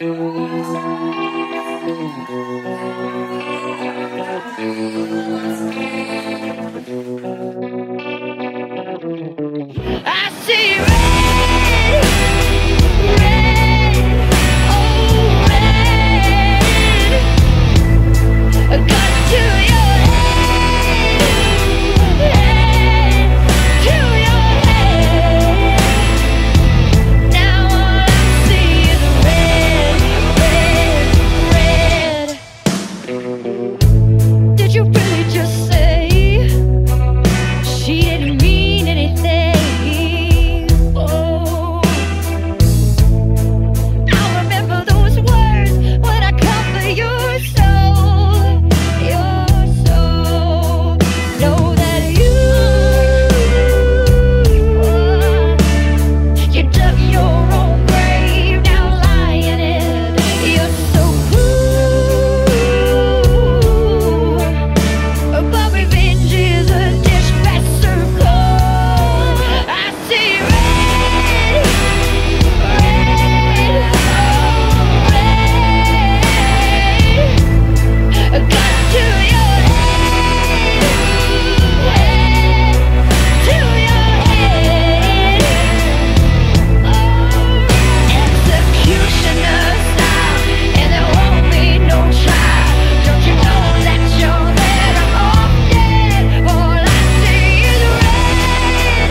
I see red, red, oh red. A gun to your head, to your head. Now all I see is red, red, red. Did you really just say she didn't mean anything? Oh, I'll remember those words when I cover your soul, your soul. Know that you dug your own grave, now lying in it. You're so cruel, but revenge is a dish best served cold. I see red, red, oh red. A gun to your head, to your head. Executioner style, and there won't be no trial. Don't you know that you're better off dead? All I see is red,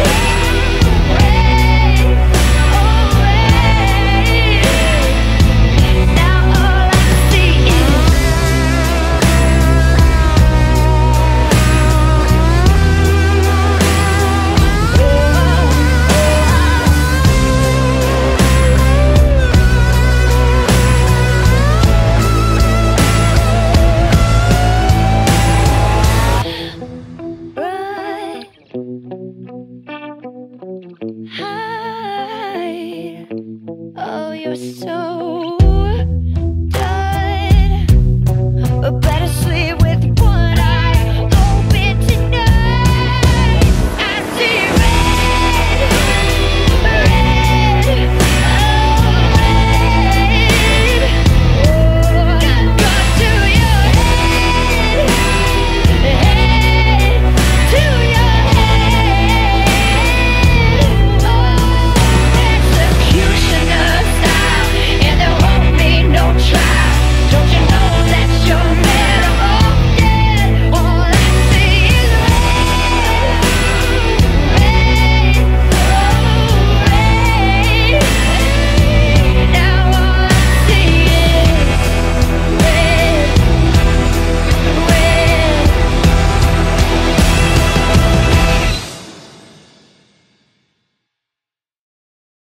red, oh red. Now all I see is run, hide. Oh, you're so